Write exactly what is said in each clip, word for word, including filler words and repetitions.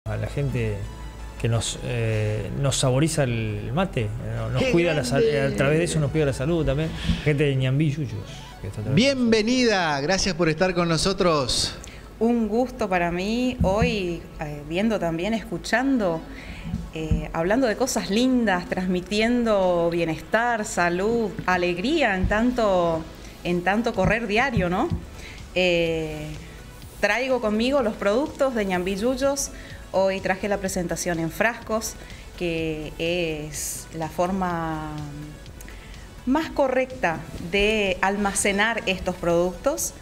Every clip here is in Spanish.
a la gente que nos, eh, nos saboriza el mate, nos Qué cuida la a través de eso nos cuida la salud también. Gente de Ñambí Yuyos. Bienvenida, gracias por estar con nosotros. Un gusto para mí hoy, eh, viendo también, escuchando, eh, hablando de cosas lindas, transmitiendo bienestar, salud, alegría en tanto, en tanto correr diario, ¿no? Eh, traigo conmigo los productos de Ñambí Yuyos. Hoy traje la presentación en frascos, que es la forma más correcta de almacenar estos productos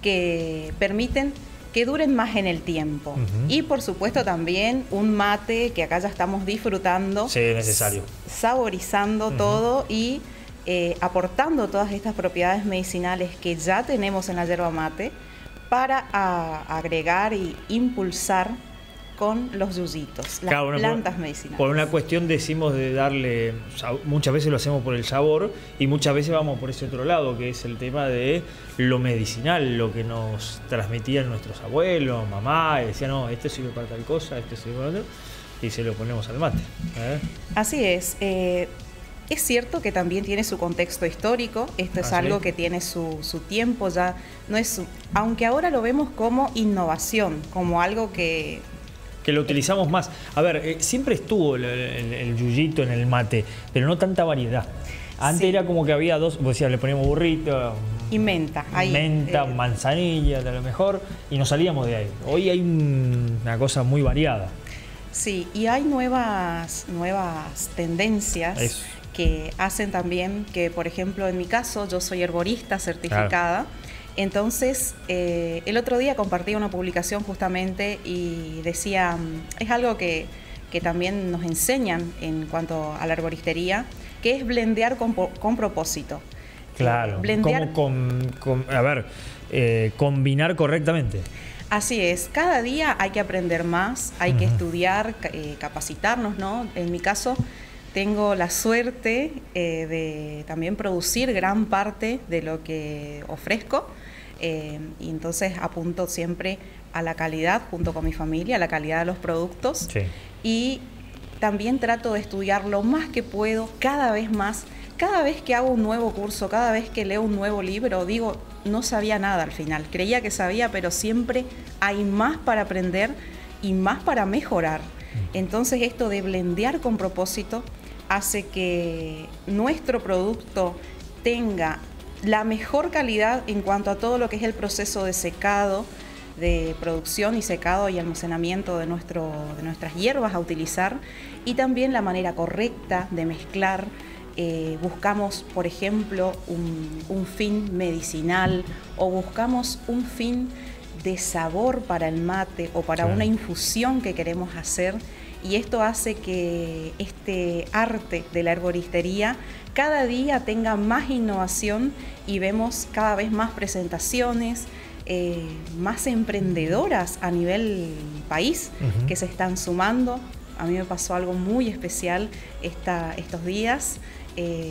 que permiten que duren más en el tiempo. Uh-huh. Y por supuesto también un mate que acá ya estamos disfrutando. Sí, necesario. Saborizando uh-huh. todo y eh, aportando todas estas propiedades medicinales que ya tenemos en la yerba mate para a, agregar y impulsar con los yuyitos, las claro, plantas por, medicinales. Por una cuestión decimos de darle, muchas veces lo hacemos por el sabor y muchas veces vamos por ese otro lado, que es el tema de lo medicinal, lo que nos transmitían nuestros abuelos, mamá, y decían, no, este sirve para tal cosa, este sirve para otro, y se lo ponemos al mate. ¿Eh? Así es. Eh, es cierto que también tiene su contexto histórico, esto es ¿Ah, algo sí? que tiene su, su tiempo, ya no es, su, aunque ahora lo vemos como innovación, como algo que... que lo utilizamos más. A ver, eh, siempre estuvo el, el, el yuyito en el mate, pero no tanta variedad. Antes sí. era como que había dos, vos decías, le poníamos burrito, y menta. Ahí, menta, eh, manzanilla, a lo mejor, y nos salíamos de ahí. Hoy hay un, una cosa muy variada. Sí, y hay nuevas, nuevas tendencias Eso. que hacen también que, por ejemplo, en mi caso, yo soy herborista certificada. Claro. Entonces, eh, el otro día compartí una publicación justamente y decía, es algo que, que también nos enseñan en cuanto a la arboristería, que es blendear con, con propósito. Claro, blendear, ¿cómo con, con, a ver, eh, combinar correctamente? Así es, cada día hay que aprender más, hay uh-huh. que estudiar, eh, capacitarnos, ¿no? En mi caso, tengo la suerte eh, de también producir gran parte de lo que ofrezco eh, y entonces apunto siempre a la calidad junto con mi familia, a la calidad de los productos sí. y también trato de estudiar lo más que puedo, cada vez más. Cada vez que hago un nuevo curso, cada vez que leo un nuevo libro, digo, no sabía nada al final. Creía que sabía, pero siempre hay más para aprender y más para mejorar. Entonces esto de blendear con propósito hace que nuestro producto tenga la mejor calidad en cuanto a todo lo que es el proceso de secado, de producción y secado y almacenamiento de, nuestro, de nuestras hierbas a utilizar y también la manera correcta de mezclar. Eh, buscamos, por ejemplo, un, un fin medicinal o buscamos un fin de sabor para el mate o para sí. una infusión que queremos hacer. Y esto hace que este arte de la herboristería cada día tenga más innovación y vemos cada vez más presentaciones, eh, más emprendedoras a nivel país uh-huh. que se están sumando. A mí me pasó algo muy especial esta, estos días. Eh,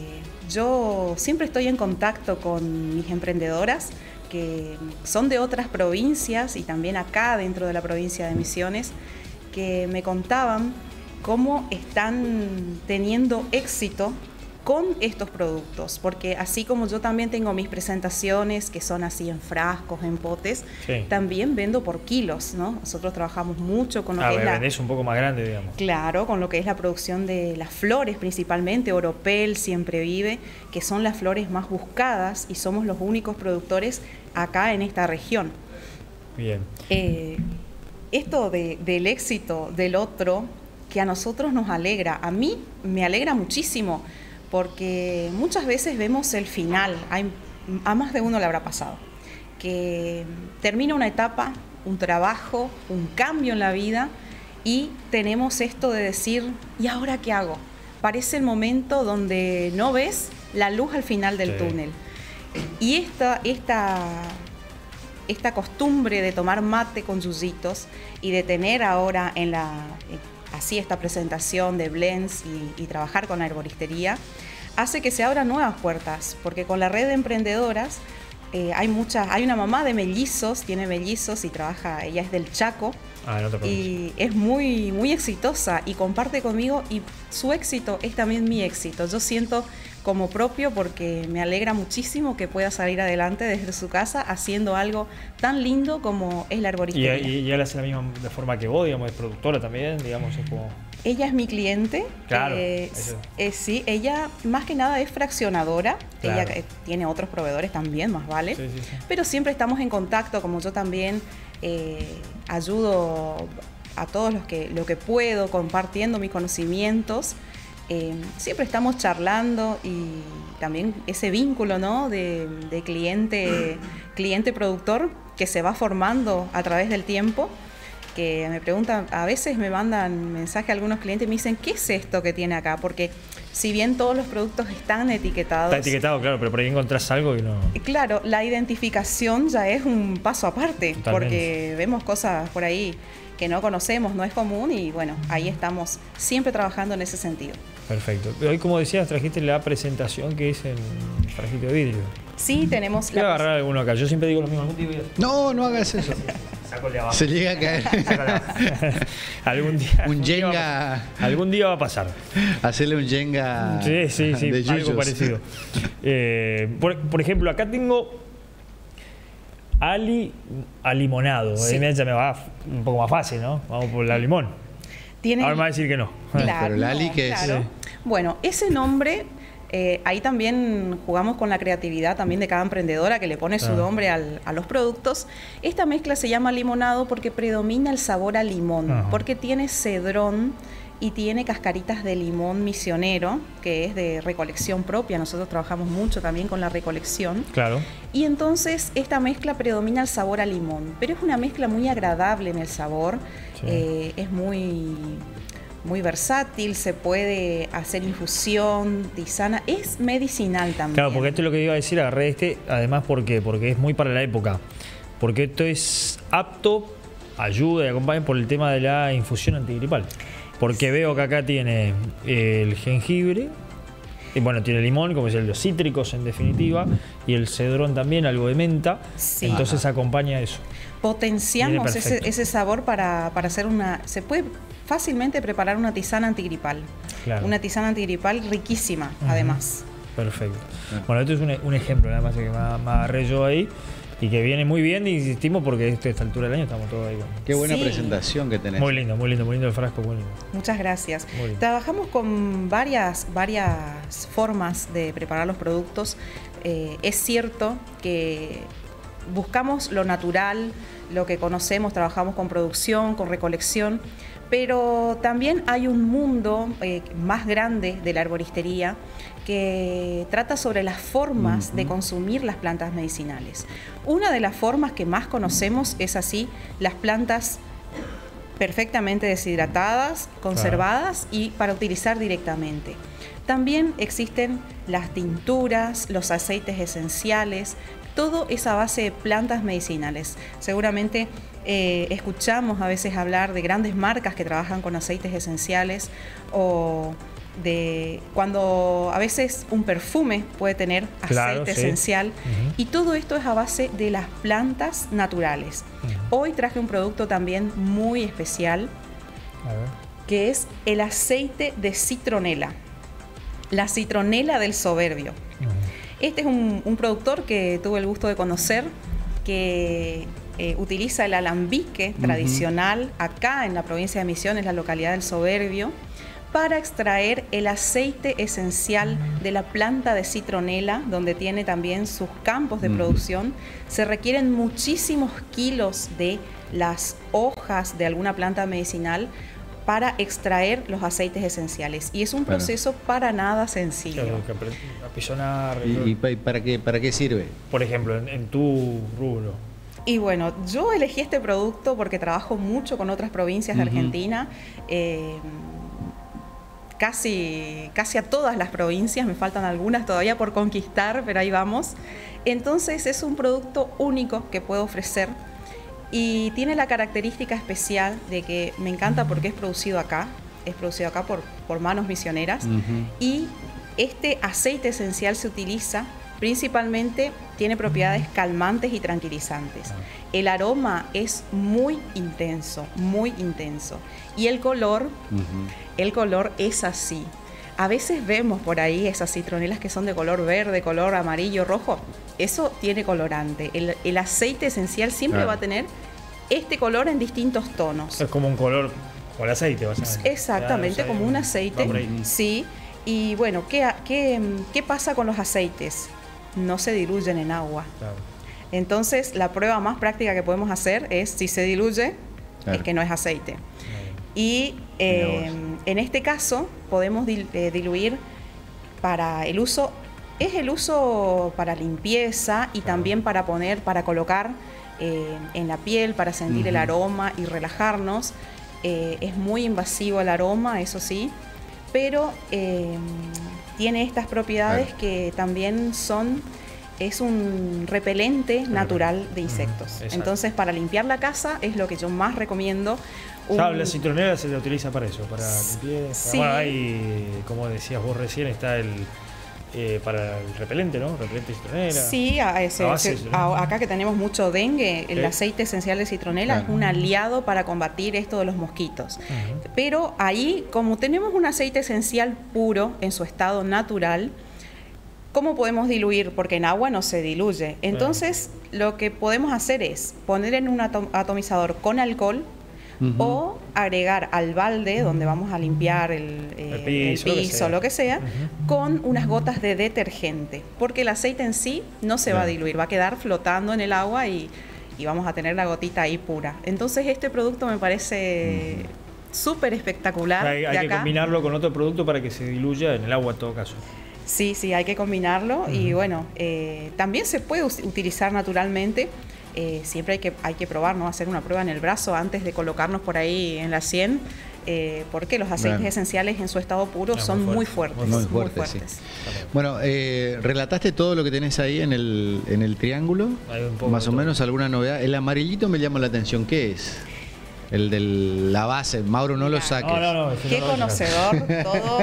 yo siempre estoy en contacto con mis emprendedoras que son de otras provincias y también acá dentro de la provincia de Misiones, que me contaban cómo están teniendo éxito con estos productos, porque así como yo también tengo mis presentaciones que son así en frascos, en potes, sí. también vendo por kilos, ¿no? Nosotros trabajamos mucho con lo ah, que es la... vendés un poco más grande, digamos. Claro, con lo que es la producción de las flores principalmente, Oropel, Siempre Vive, que son las flores más buscadas y somos los únicos productores acá en esta región. Bien. Eh, esto de, del éxito del otro, que a nosotros nos alegra, a mí me alegra muchísimo, porque muchas veces vemos el final, hay, a más de uno le habrá pasado, que termina una etapa, un trabajo, un cambio en la vida y tenemos esto de decir, ¿y ahora qué hago? Parece el momento donde no ves la luz al final del sí. túnel. Y esta, esta, esta costumbre de tomar mate con yuyitos y de tener ahora en la... así esta presentación de blends y, y trabajar con la herboristería, hace que se abran nuevas puertas, porque con la red de emprendedoras eh, hay muchas, hay una mamá de mellizos, tiene mellizos y trabaja, ella es del Chaco. Ah, en otra provincia. Y es muy, muy exitosa y comparte conmigo, y su éxito es también mi éxito. Yo siento como propio, porque me alegra muchísimo que pueda salir adelante desde su casa haciendo algo tan lindo como es la arboristería. Y, y, y él hace la misma de forma que vos, digamos, es productora también, digamos, es como... Ella es mi cliente. Claro. Eh, Eso. eh, sí, ella más que nada es fraccionadora. Claro. Ella eh, tiene otros proveedores también, más vale. Sí, sí, sí. Pero siempre estamos en contacto, como yo también eh, ayudo a todos los que, lo que puedo, compartiendo mis conocimientos. Eh, siempre estamos charlando, y también ese vínculo, ¿no?, de, de cliente, cliente productor, que se va formando a través del tiempo. Que me preguntan, a veces me mandan mensaje a algunos clientes y me dicen, ¿qué es esto que tiene acá? Porque si bien todos los productos están etiquetados... Está etiquetado, claro, pero por ahí encontrás algo y no... Claro, la identificación ya es un paso aparte. Totalmente. Porque vemos cosas por ahí que no conocemos, no es común, y bueno, ahí estamos siempre trabajando en ese sentido. Perfecto. Hoy, como decías, trajiste la presentación que es en frasquito de vidrio. Sí, tenemos... Voy a agarrar alguno acá. Yo siempre digo lo mismo. Algún día voy a... No, no hagas eso. Sácole abajo. Se llega a caer. algún día. Un Día Jenga. va, algún día va a pasar. Hacerle un Jenga. Sí, sí, sí. De Algo yuyos. parecido. Eh, por, por ejemplo, acá tengo Ali a limonado. Sí. Ahí ya me va un poco más fácil, ¿no? Vamos por la limón. Tiene... Ahora me va a decir que no. Claro, Pero el Ali, ¿qué es? claro. Sí. Bueno, ese nombre, eh, ahí también jugamos con la creatividad también de cada emprendedora, que le pone su Ah. nombre al, a los productos. Esta mezcla se llama limonado porque predomina el sabor a limón, Ajá. porque tiene cedrón y tiene cascaritas de limón misionero, que es de recolección propia. Nosotros trabajamos mucho también con la recolección. Claro. Y entonces esta mezcla predomina el sabor a limón, pero es una mezcla muy agradable en el sabor. Sí. Eh, es muy, muy versátil, se puede hacer infusión, tisana, es medicinal también. Claro, porque esto es lo que iba a decir, agarré este, además, ¿por qué? Porque es muy para la época. Porque esto es apto, ayuda y acompaña por el tema de la infusión antigripal. Porque veo que acá tiene eh, el jengibre, y bueno, tiene limón, como decía, los cítricos en definitiva, y el cedrón también, algo de menta. Sí. Entonces acompaña eso. Potenciamos Viene ese, perfecto. ese sabor para, para hacer una... Se puede fácilmente preparar una tisana antigripal. Claro. Una tisana antigripal riquísima, Ujú. además. Perfecto. Bueno, esto es un, un ejemplo, nada más que me, me agarré yo ahí, y que viene muy bien, y insistimos porque a esta altura del año estamos todos ahí. Con... Qué buena Sí. presentación que tenés. Muy lindo, muy lindo, muy lindo el frasco, muy lindo. Muchas gracias. Muy bien. Trabajamos con varias, varias formas de preparar los productos. Eh, es cierto que buscamos lo natural, lo que conocemos, trabajamos con producción, con recolección, pero también hay un mundo eh, más grande de la arboristería que trata sobre las formas uh-huh. de consumir las plantas medicinales. Una de las formas que más conocemos es así, las plantas perfectamente deshidratadas, conservadas claro. y para utilizar directamente. También existen las tinturas, los aceites esenciales, todo es a base de plantas medicinales. Seguramente eh, escuchamos a veces hablar de grandes marcas que trabajan con aceites esenciales, o de cuando a veces un perfume puede tener aceite claro, sí. esencial, uh-huh. y todo esto es a base de las plantas naturales. Uh-huh. Hoy traje un producto también muy especial, a ver. que es el aceite de citronela, la citronela del soberbio. Uh-huh. Este es un, un productor que tuve el gusto de conocer, que eh, utiliza el alambique uh-huh. tradicional acá en la provincia de Misiones, la localidad del Soberbio, para extraer el aceite esencial de la planta de citronela, donde tiene también sus campos de uh-huh. producción. Se requieren muchísimos kilos de las hojas de alguna planta medicinal para extraer los aceites esenciales. Y es un bueno. proceso para nada sencillo. Claro, que apisonar. ¿Y, y para, qué, para qué sirve? Por ejemplo, en, en tu rubro. Y bueno, yo elegí este producto porque trabajo mucho con otras provincias uh-huh. de Argentina. Eh, casi, casi a todas las provincias, me faltan algunas todavía por conquistar, pero ahí vamos. Entonces es un producto único que puedo ofrecer. Y tiene la característica especial de que me encanta porque es producido acá, es producido acá por, por manos misioneras. Uh-huh. Y este aceite esencial se utiliza Principalmente tiene propiedades calmantes y tranquilizantes. El aroma es muy intenso, muy intenso. Y el color, uh-huh. el color es así. A veces vemos por ahí esas citronelas que son de color verde, color amarillo, rojo. Eso tiene colorante. El, el aceite esencial siempre claro. va a tener este color en distintos tonos. Es como un color, como el aceite, básicamente. Exactamente, claro, como un aceite. Sí. Y bueno, ¿qué, qué, ¿qué pasa con los aceites? No se diluyen en agua. Claro. Entonces, la prueba más práctica que podemos hacer es si se diluye, claro. es que no es aceite. Claro. Y eh, en este caso, podemos dil, eh, diluir para el uso, es el uso para limpieza y claro. también para poner, para colocar eh, en la piel, para sentir uh-huh. el aroma y relajarnos. Eh, es muy invasivo el aroma, eso sí, pero eh, tiene estas propiedades claro. que también son, es un repelente claro. natural de insectos. Uh-huh. Entonces, para limpiar la casa es lo que yo más recomiendo. Un... Claro, la citronela se utiliza para eso, para limpieza. Sí. Bueno, hay, como decías vos recién, está el eh, para el repelente, ¿no? Repelente de citronela. Sí, a ese, a ese, a, acá que tenemos mucho dengue, el ¿Eh? aceite esencial de citronela claro. es un aliado para combatir esto de los mosquitos. Uh-huh. Pero ahí, como tenemos un aceite esencial puro en su estado natural, ¿cómo podemos diluir? Porque en agua no se diluye. Entonces, uh-huh. lo que podemos hacer es poner en un atom- atomizador con alcohol, Uh-huh. o agregar al balde donde vamos a limpiar el, eh, el piso, el piso lo que sea, uh-huh. con unas gotas de detergente, porque el aceite en sí no se yeah. va a diluir, va a quedar flotando en el agua y, y vamos a tener la gotita ahí pura. Entonces este producto me parece uh-huh. súper espectacular. Hay, hay que combinarlo con otro producto para que se diluya en el agua en todo caso. Sí, sí, hay que combinarlo uh-huh. y bueno, eh, también se puede utilizar naturalmente. Eh, siempre hay que, hay que probar, ¿no? Hacer una prueba en el brazo antes de colocarnos por ahí en la sien, eh, porque los aceites bueno. esenciales en su estado puro no, son muy fuertes. Muy fuertes. Muy fuertes, muy fuertes. Sí. Bueno, eh, relataste todo lo que tenés ahí en el, en el triángulo, más o menos alguna novedad. El amarillito me llama la atención, ¿qué es? El de la base, Mauro, no Mira, lo saques. No, no, no, Qué no conocedor, todo,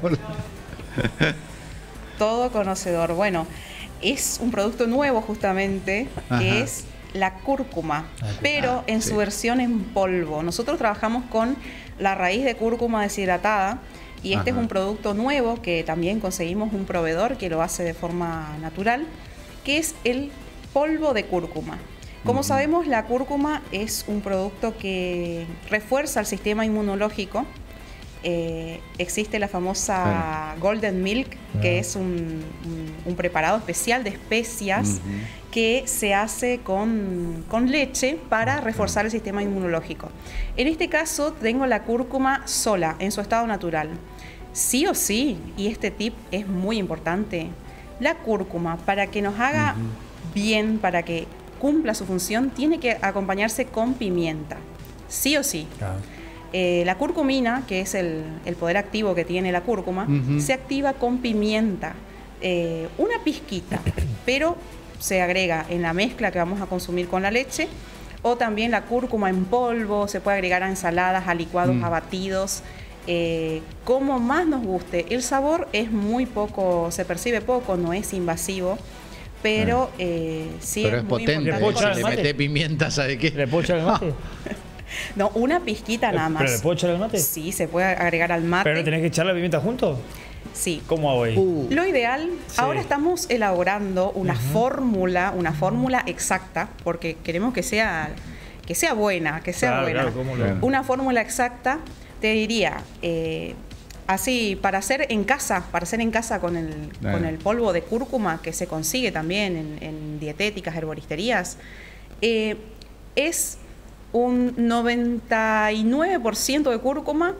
todo conocedor. Bueno, es un producto nuevo justamente, Ajá. que es la cúrcuma, ah, pero en sí. su versión en polvo. Nosotros trabajamos con la raíz de cúrcuma deshidratada y este Ajá. es un producto nuevo que también conseguimos un proveedor que lo hace de forma natural, que es el polvo de cúrcuma. Como uh-huh. sabemos, la cúrcuma es un producto que refuerza el sistema inmunológico. Eh, existe la famosa sí. Golden Milk, que uh-huh. es un, un, un preparado especial de especias uh-huh. que se hace con, con leche para uh-huh. reforzar el sistema inmunológico. En este caso tengo la cúrcuma sola, en su estado natural. Sí o sí, y este tip es muy importante, la cúrcuma, para que nos haga uh-huh. bien, para que cumpla su función, tiene que acompañarse con pimienta. Sí o sí. Uh-huh. Eh, la curcumina, que es el, el poder activo que tiene la cúrcuma, uh-huh. se activa con pimienta, eh, una pizquita, pero se agrega en la mezcla que vamos a consumir con la leche, o también la cúrcuma en polvo, se puede agregar a ensaladas, a licuados, uh-huh. a batidos, eh, como más nos guste. El sabor es muy poco, se percibe poco, no es invasivo, pero eh, sí pero es, es muy potente. importante. Si le metes pimienta, ¿sabe qué? ¿Le puedo echar el mate? No, una pizquita nada más. ¿Pero le puedo echar al mate? Sí, se puede agregar al mate. ¿Pero no tenés que echar la pimienta junto? Sí. ¿Cómo hago ahí? Uh. Lo ideal, sí. ahora estamos elaborando una uh-huh. fórmula, una fórmula exacta, porque queremos que sea, que sea buena, que sea claro, buena. Claro, ¿cómo lo... Una fórmula exacta, te diría, eh, así, para hacer en casa, para hacer en casa con el, uh-huh. con el polvo de cúrcuma, que se consigue también en, en dietéticas, herboristerías, eh, es un noventa y nueve por ciento de cúrcuma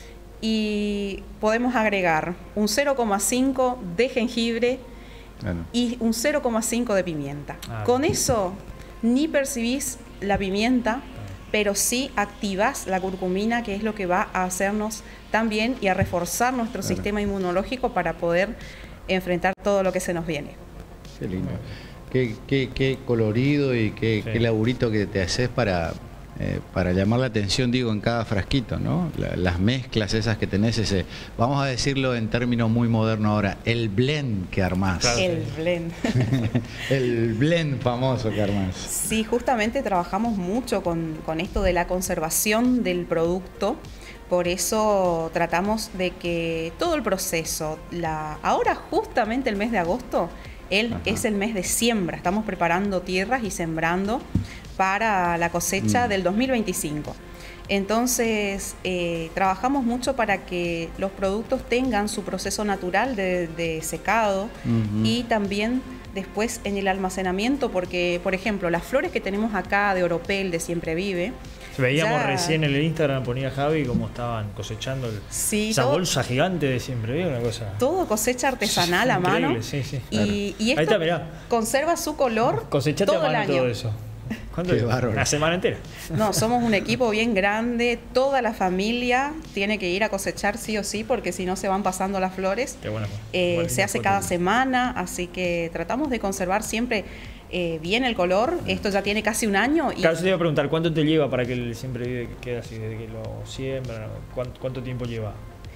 y podemos agregar un cero coma cinco de jengibre bueno. y un cero coma cinco de pimienta. Ah, Con bien. eso ni percibís la pimienta, pero sí activás la curcumina, que es lo que va a hacernos también y a reforzar nuestro claro. sistema inmunológico para poder enfrentar todo lo que se nos viene. Qué lindo. Qué, qué, qué colorido y qué, sí. qué laburito que te haces para eh, para llamar la atención, digo, en cada frasquito, ¿no? La, las mezclas esas que tenés, ese, vamos a decirlo en términos muy modernos ahora, el blend que armás. Claro. El blend. El blend famoso que armás. Sí, justamente trabajamos mucho con, con esto de la conservación del producto. Por eso tratamos de que todo el proceso, la, ahora justamente el mes de agosto, él Ajá. es el mes de siembra. Estamos preparando tierras y sembrando para la cosecha mm. del dos mil veinticinco. Entonces, eh, trabajamos mucho para que los productos tengan su proceso natural de, de secado uh-huh. y también después en el almacenamiento, porque, por ejemplo, las flores que tenemos acá de Oropel, de Siempre Vive, veíamos ya... recién en el Instagram, ponía Javi cómo estaban cosechando el, sí, esa todo, bolsa gigante de Siempre Vive, una cosa. Todo cosecha artesanal a mano. Sí, sí, y, claro. y esto Ahí está, mirá. Conserva su color Cosechaste todo a mano el año. Todo eso. ¿Cuánto? Qué bárbaro. Una semana entera. No, somos un equipo bien grande, toda la familia tiene que ir a cosechar sí o sí, porque si no se van pasando las flores. Qué buena, eh, buena se hace foto. cada semana, así que tratamos de conservar siempre eh, bien el color. Esto ya tiene casi un año. Y claro, yo te iba a preguntar, ¿cuánto te lleva para que el Siempre Vive quede así, desde que lo siembran? ¿Cuánto, cuánto tiempo lleva?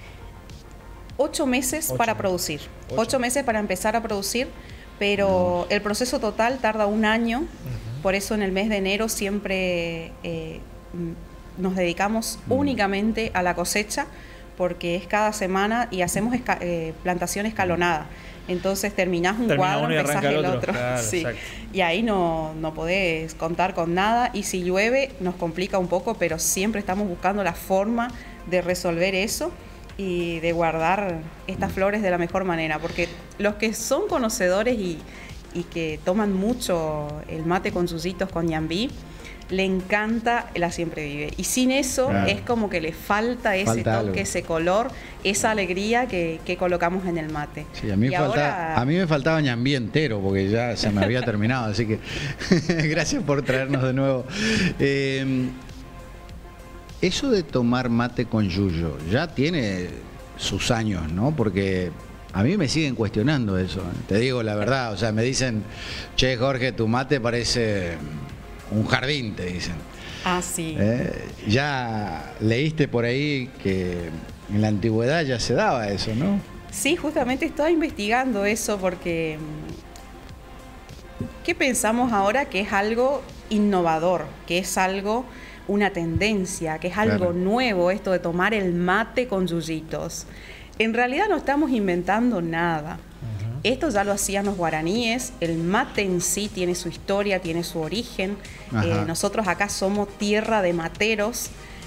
Ocho meses Ocho. para producir. Ocho. Ocho meses para empezar a producir, pero no. el proceso total tarda un año. Uh-huh. Por eso en el mes de enero siempre eh, nos dedicamos mm. únicamente a la cosecha, porque es cada semana y hacemos esca eh, plantación escalonada. Entonces terminás un Termina cuadro, empezás el otro. otro. Claro, sí. Y ahí no, no podés contar con nada. Y si llueve nos complica un poco, pero siempre estamos buscando la forma de resolver eso y de guardar estas mm. flores de la mejor manera. Porque los que son conocedores y y que toman mucho el mate con yuyitos, con ñambí, le encanta la Siempre Vive. Y sin eso claro. es como que le falta ese falta toque, algo. ese color, esa alegría que, que colocamos en el mate. Sí, a mí, falta, ahora... a mí me faltaba ñambí entero porque ya se me había terminado, así que gracias por traernos de nuevo. Eh, eso de tomar mate con yuyo ya tiene sus años, ¿no? Porque a mí me siguen cuestionando eso, te digo la verdad, o sea, me dicen, che, Jorge, tu mate parece un jardín, te dicen. Ah, sí. ¿Eh? Ya leíste por ahí que en la antigüedad ya se daba eso, ¿no? Sí, justamente estaba investigando eso porque ¿qué pensamos ahora? Que es algo innovador, que es algo, una tendencia, que es algo claro. nuevo esto de tomar el mate con yuyitos. En realidad no estamos inventando nada. Uh-huh. Esto ya lo hacían los guaraníes. El mate en sí tiene su historia, tiene su origen. Eh, nosotros acá somos tierra de materos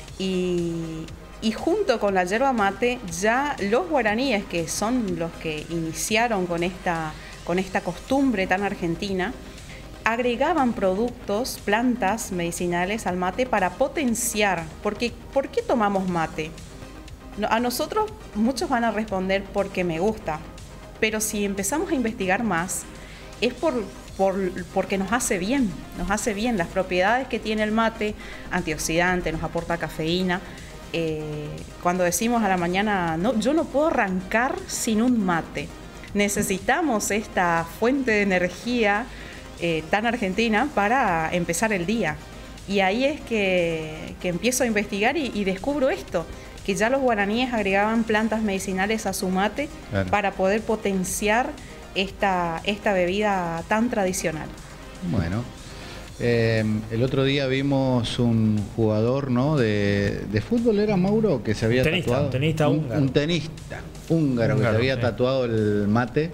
y, y junto con la yerba mate ya los guaraníes, que son los que iniciaron con esta, con esta costumbre tan argentina, agregaban productos, plantas medicinales al mate para potenciar. Porque, ¿por qué tomamos mate? A nosotros muchos van a responder porque me gusta, pero si empezamos a investigar más es por, por, porque nos hace bien, nos hace bien las propiedades que tiene el mate, antioxidante, nos aporta cafeína. Eh, cuando decimos a la mañana, no, yo no puedo arrancar sin un mate, necesitamos esta fuente de energía eh, tan argentina para empezar el día. Y ahí es que, que empiezo a investigar y, y descubro esto, que ya los guaraníes agregaban plantas medicinales a su mate claro. para poder potenciar esta, esta bebida tan tradicional. Bueno, eh, el otro día vimos un jugador, ¿no? de, de fútbol, ¿era Mauro? Que se había tenista, tatuado. Un tenista un, húngaro. Un tenista húngaro, húngaro que se había sí. tatuado el mate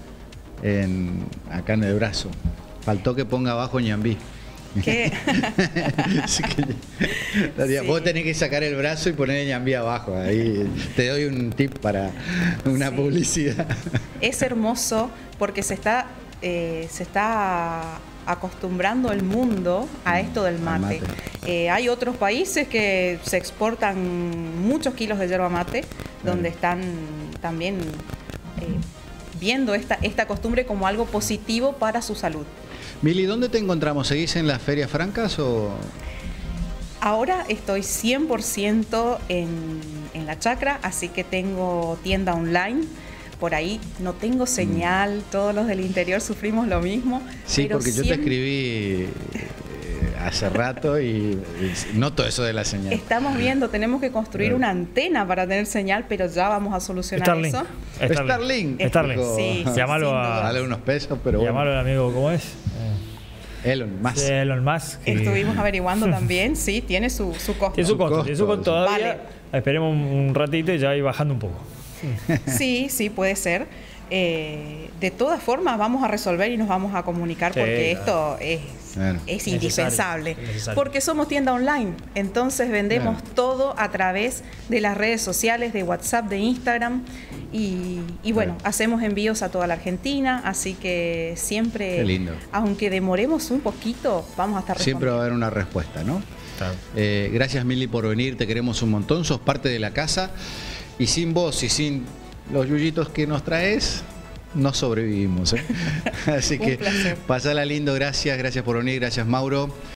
en, acá en el brazo. Faltó que ponga abajo ñambí. ¿Qué? Así que, sí. Vos tenés que sacar el brazo y poner el ñambí abajo. Ahí te doy un tip para una sí. publicidad. Es hermoso porque se está, eh, se está acostumbrando el mundo a esto del mate. mate. Eh, hay otros países que se exportan muchos kilos de yerba mate, claro. donde están también eh, viendo esta, esta costumbre como algo positivo para su salud. Mili, ¿dónde te encontramos? ¿Seguís en las ferias francas o...? Ahora estoy cien por ciento en, en la chacra, así que tengo tienda online. Por ahí no tengo señal, mm. todos los del interior sufrimos lo mismo. Sí, pero porque siempre... yo te escribí eh, hace rato y, y noto eso de la señal. Estamos viendo, tenemos que construir una antena para tener señal, pero ya vamos a solucionar Starlink. eso. Starlink. Starlink. Sí, llámalo a... Dale unos pesos, pero bueno. Llámalo al amigo, ¿cómo es? Elon Musk. Sí, Elon Musk. Que... Estuvimos averiguando también, sí, tiene su, su costo. Tiene su costo, tiene su costo todavía. Vale. Esperemos un, un ratito y ya ir bajando un poco. Sí, sí, puede ser. Eh, de todas formas, vamos a resolver y nos vamos a comunicar sí, porque claro. esto es, Bueno, es indispensable. Necesario, necesario. Porque somos tienda online, entonces vendemos bueno. todo a través de las redes sociales, de WhatsApp, de Instagram. Y, y bueno, bueno, hacemos envíos a toda la Argentina, así que siempre, Qué lindo. aunque demoremos un poquito, vamos a estar respondiendo. Siempre va a haber una respuesta, ¿no? Claro. Eh, gracias, Mili, por venir, te queremos un montón, sos parte de la casa. Y sin vos y sin los yuyitos que nos traes, no sobrevivimos, ¿eh? Así que pasala lindo, gracias, gracias por venir, gracias, Mauro.